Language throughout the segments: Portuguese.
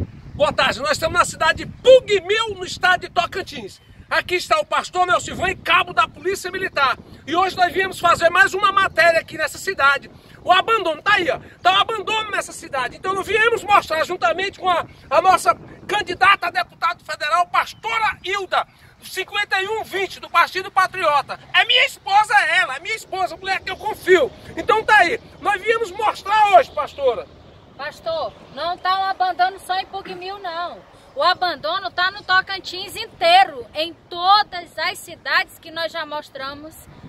Boa tarde, nós estamos na cidade de Pugmil, no estado de Tocantins. Aqui está o pastor Nelcivan, cabo da Polícia Militar. E hoje nós viemos fazer mais uma matéria aqui nessa cidade. O abandono, tá aí, ó. Tá o abandono nessa cidade. Então nós viemos mostrar, juntamente com a nossa candidata a deputado federal, pastora Hilda, 5120, do Partido Patriota. É minha esposa ela, é minha esposa, a mulher que eu confio. Então tá aí, nós viemos mostrar hoje, pastora. Pastor, não tá um abandono só em Pugmil, não. O abandono tá no Tocantins inteiro, em todas as cidades que nós já mostramos,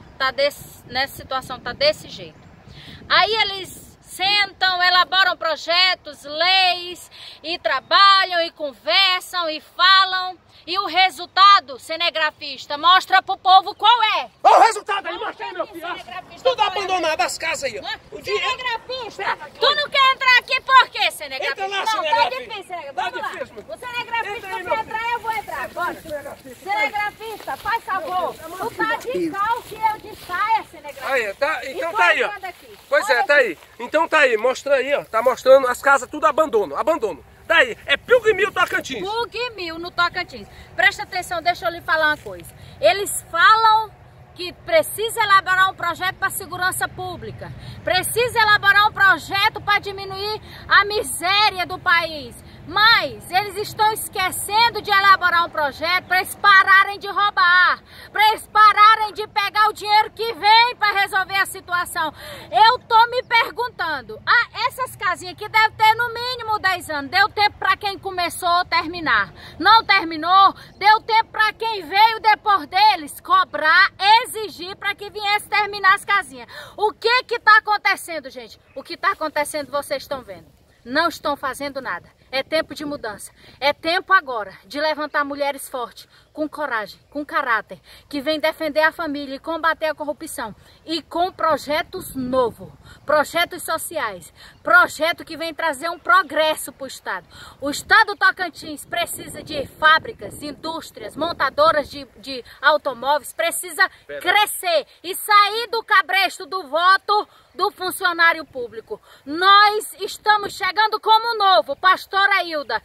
nessa situação, tá desse jeito. Aí eles sentam, elaboram projetos, leis, e trabalham, e conversam, e falam. E o resultado, cinegrafista, mostra pro povo qual é. Olha o resultado aí, mostra aí, meu filho. Tudo abandonado, as casas aí, ó. Cinegrafista, tu não quer entrar aqui por quê, cinegrafista? Entra lá, não, cinegrafista. tá difícil, vamos lá. O cinegrafista quer entrar, eu vou entrar. Bora. Cinegrafista, faz favor. Tu tá de calça e eu de saia, cinegrafista. Aí, tá, então tá aí, ó. Pois Olha é, tá aí. Então tá aí, mostra aí, ó. Tá mostrando as casas tudo abandono. Daí, é Pugmil, Tocantins. Pugmil, no Tocantins. Presta atenção, deixa eu lhe falar uma coisa. Eles falam que precisa elaborar um projeto para a segurança pública. Precisa elaborar um projeto para diminuir a miséria do país. Mas eles estão esquecendo de elaborar um projeto para eles pararem de roubar, para eles pararem de pegar o dinheiro que vem para resolver a situação. Eu tô me perguntando, essas casinhas aqui devem ter no mínimo 10 anos, deu tempo para quem começou terminar. Não terminou, deu tempo para quem veio depois deles cobrar, exigir para que viesse terminar as casinhas. O que que tá acontecendo, gente? O que tá acontecendo vocês estão vendo. Não estão fazendo nada. É tempo de mudança. É tempo agora de levantar mulheres fortes, com coragem, com caráter, que vem defender a família e combater a corrupção. E com projetos novos, projetos sociais, projeto que vem trazer um progresso para o Estado. O Estado do Tocantins precisa de fábricas, indústrias, montadoras de automóveis, precisa crescer e sair do cabresto do voto do funcionário público. Nós estamos chegando como novo, pastora Hilda,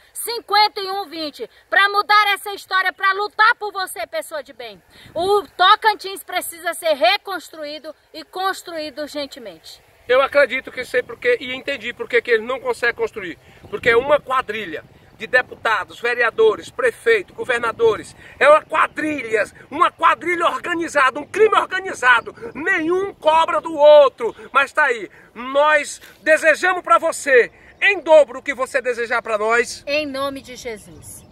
5120, para mudar essa história, para lutar por você, pessoa de bem. O Tocantins precisa ser reconstruído e construído urgentemente. Eu acredito que sei porque, e entendi porque que eles não conseguem construir. Porque é uma quadrilha de deputados, vereadores, prefeitos, governadores. É uma quadrilha organizada, um crime organizado. Nenhum cobra do outro. Mas tá aí, nós desejamos para você em dobro o que você desejar para nós. Em nome de Jesus.